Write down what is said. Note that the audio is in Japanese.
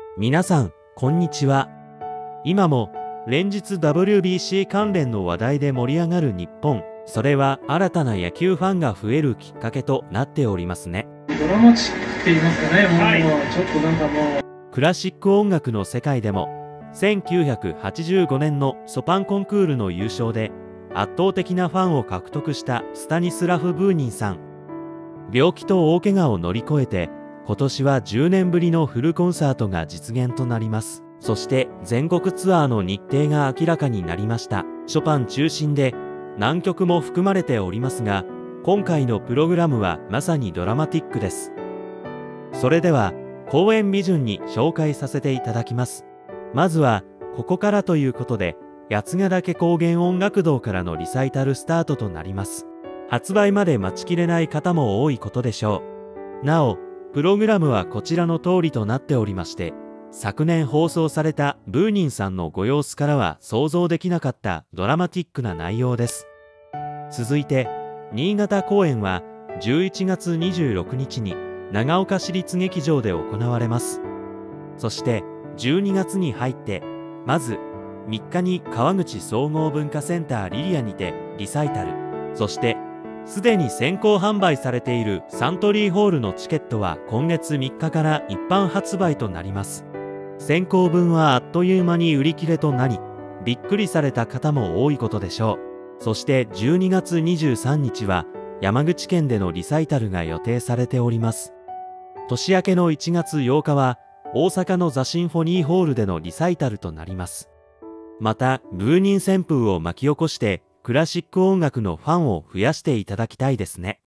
皆さん、こんにちは。今も連日 WBC 関連の話題で盛り上がる日本。それは新たな野球ファンが増えるきっかけとなっておりますね。 ドラマチックって言いますかね、もう、ちょっとなんかもう。 クラシック音楽の世界でも、1985年のショパンコンクールの優勝で圧倒的なファンを獲得したスタニスラフ・ブーニンさん。病気と大怪我を乗り越えて、今年は10年ぶりのフルコンサートが実現となります。そして全国ツアーの日程が明らかになりました。ショパン中心で何曲も含まれておりますが、今回のプログラムはまさにドラマティックです。それでは公演ビジュンに紹介させていただきます。まずはここからということで、八ヶ岳高原音楽堂からのリサイタルスタートとなります。発売まで待ちきれない方も多いことでしょう。なお、プログラムはこちらの通りとなっておりまして、昨年放送されたブーニンさんのご様子からは想像できなかったドラマティックな内容です。続いて、新潟公演は11月26日に長岡市立劇場で行われます。そして12月に入って、まず3日に川口総合文化センターリリアにてリサイタル、そしてすでに先行販売されているサントリーホールのチケットは今月3日から一般発売となります。先行分はあっという間に売り切れとなり、びっくりされた方も多いことでしょう。そして12月23日は山口県でのリサイタルが予定されております。年明けの1月8日は大阪のザ・シンフォニーホールでのリサイタルとなります。また、ブーニン旋風を巻き起こしてクラシック音楽のファンを増やしていただきたいですね。